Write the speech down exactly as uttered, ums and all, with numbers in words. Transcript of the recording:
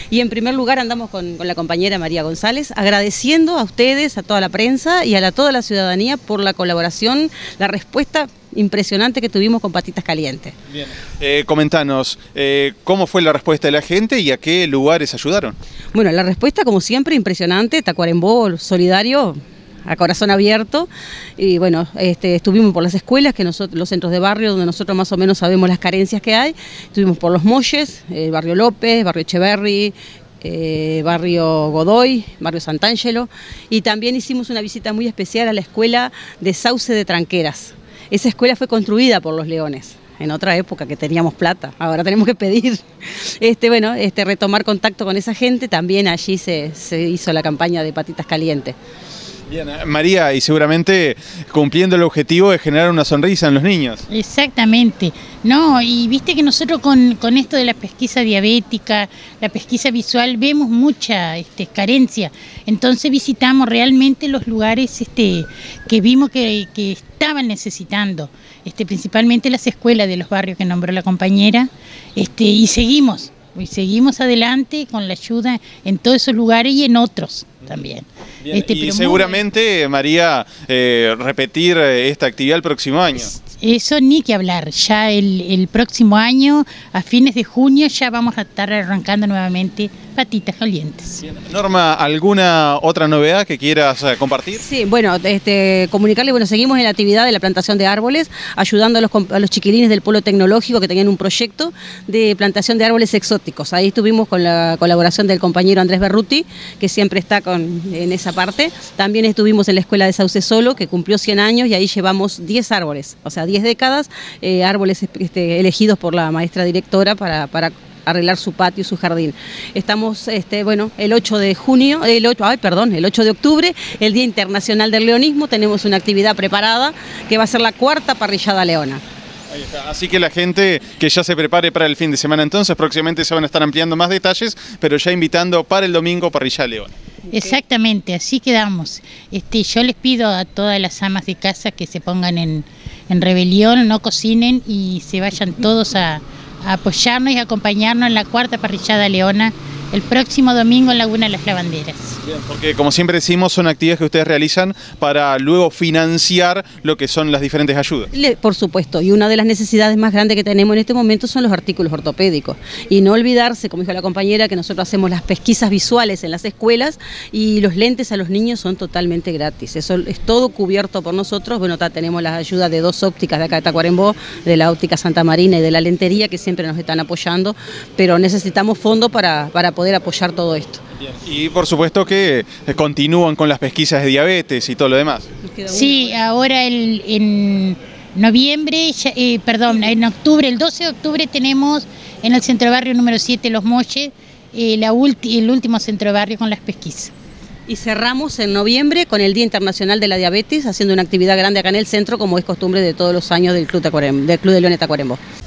Y en primer lugar andamos con, con la compañera María González, agradeciendo a ustedes, a toda la prensa y a la, toda la ciudadanía por la colaboración, la respuesta impresionante que tuvimos con Patitas Calientes. Bien. Eh, comentanos, eh, ¿cómo fue la respuesta de la gente y a qué lugares ayudaron? Bueno, la respuesta como siempre impresionante, Tacuarembó solidario, a corazón abierto, y bueno, este, estuvimos por las escuelas, que nosotros, los centros de barrio, donde nosotros más o menos sabemos las carencias que hay, estuvimos por los Molles, eh, Barrio López, Barrio Echeverri, eh, Barrio Godoy, Barrio Sant'Angelo, y también hicimos una visita muy especial a la escuela de Sauce de Tranqueras. Esa escuela fue construida por los Leones, en otra época que teníamos plata, ahora tenemos que pedir. Este, bueno, este, retomar contacto con esa gente, también allí se, se hizo la campaña de Patitas Calientes. Bien, María, y seguramente cumpliendo el objetivo de generar una sonrisa en los niños. Exactamente. No, y viste que nosotros con, con esto de la pesquisa diabética, la pesquisa visual, vemos mucha este, carencia. Entonces visitamos realmente los lugares este, que vimos que, que estaban necesitando, este, principalmente las escuelas de los barrios que nombró la compañera, este, y seguimos. Y seguimos adelante con la ayuda en todos esos lugares y en otros también. Bien, este, y seguramente, muy... María, eh, repetir esta actividad el próximo año. Eso ni que hablar, ya el, el próximo año, a fines de junio, ya vamos a estar arrancando nuevamente Patitas Calientes. Bien. Norma, ¿alguna otra novedad que quieras eh, compartir? Sí, bueno, este, comunicarle, bueno, seguimos en la actividad de la plantación de árboles, ayudando a los, a los chiquilines del Polo Tecnológico que tenían un proyecto de plantación de árboles exóticos. Ahí estuvimos con la colaboración del compañero Andrés Berruti, que siempre está con, en esa parte. También estuvimos en la Escuela de Sauce Solo, que cumplió cien años, y ahí llevamos diez árboles, o sea, diez décadas, eh, árboles este, elegidos por la maestra directora para, para arreglar su patio y su jardín. Estamos, este, bueno, el ocho de junio, el ocho, ay, perdón, el ocho de octubre, el Día Internacional del Leonismo, tenemos una actividad preparada que va a ser la cuarta parrillada leona. Ahí está. Así que la gente que ya se prepare para el fin de semana entonces, próximamente se van a estar ampliando más detalles, pero ya invitando para el domingo parrilla leona. Exactamente, así quedamos. Este, yo les pido a todas las amas de casa que se pongan en, en rebelión, no cocinen y se vayan todos a, a apoyarnos y acompañarnos en la cuarta parrillada leona el próximo domingo en Laguna de las Lavanderas. Bien, porque como siempre decimos, son actividades que ustedes realizan para luego financiar lo que son las diferentes ayudas. Por supuesto, y una de las necesidades más grandes que tenemos en este momento son los artículos ortopédicos. Y no olvidarse, como dijo la compañera, que nosotros hacemos las pesquisas visuales en las escuelas y los lentes a los niños son totalmente gratis. Eso es todo cubierto por nosotros. Bueno, tenemos las ayudas de dos ópticas de acá de Tacuarembó, de la óptica Santa Marina y de la lentería, que siempre nos están apoyando, pero necesitamos fondos para, para poder apoyar todo esto. Bien. Y por supuesto que continúan con las pesquisas de diabetes y todo lo demás. Sí, ahora el, en noviembre, ya, eh, perdón, en octubre, el doce de octubre tenemos en el centro de barrio número siete, Los Molles, eh, la ulti, el último centro de barrio con las pesquisas. Y cerramos en noviembre con el Día Internacional de la Diabetes, haciendo una actividad grande acá en el centro, como es costumbre de todos los años del Club, Tacuarembó, del Club de Leones Tacuarembó.